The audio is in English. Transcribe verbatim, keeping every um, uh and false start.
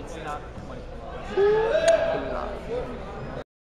ほしいなと思います。